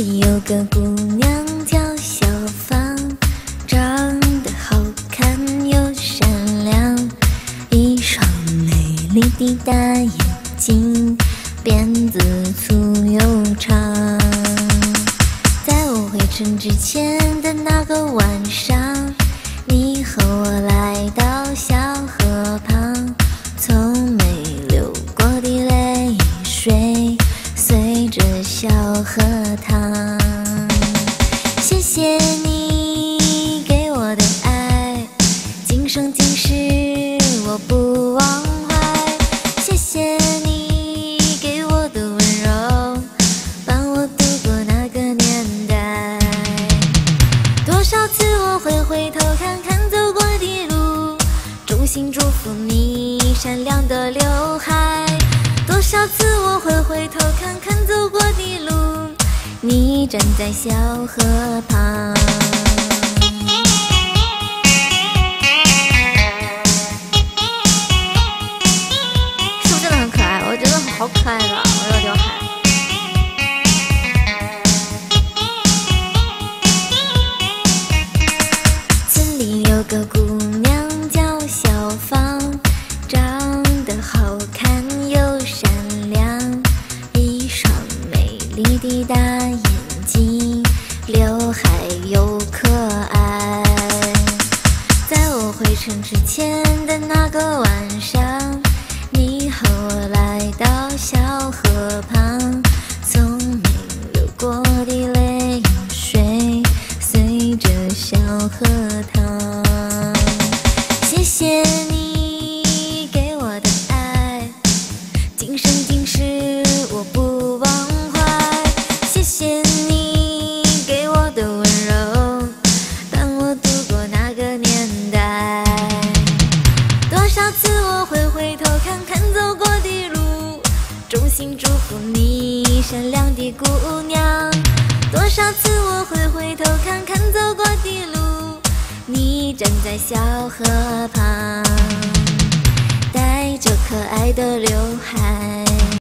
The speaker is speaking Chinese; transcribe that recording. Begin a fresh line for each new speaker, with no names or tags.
里有个姑娘叫小芳，长得好看又善良，一双美丽的大眼睛，辫子粗又长。在我回城之前的那个晚上，你和我来到小河旁，从没流过的泪水随着小河淌。谢谢你给我的爱，今生今世我不忘怀。谢谢你给我的温柔，伴我度过那个年代。多少次我会回头看看走过的路，衷心祝福你闪亮的刘海。多少次我会回头看看走过的路，你站在小河旁。是不是真的很可爱？我觉得好可爱的，我的刘海。村里有个姑娘叫小芳，长得好看又善良，一双美丽的大眼睛，刘海又可爱。在我回城之前的那个晚上，你和我来到小河旁，从没流过的泪水随着小河淌。谢谢你给我的爱，今生今世我不忘怀。谢谢你给我的温柔，伴我度过那个年代。多少次我会回头看看走过的路，衷心祝福你善良的姑娘。多少次我会回头看看走过的路，你站在小河旁，带着可爱的刘海。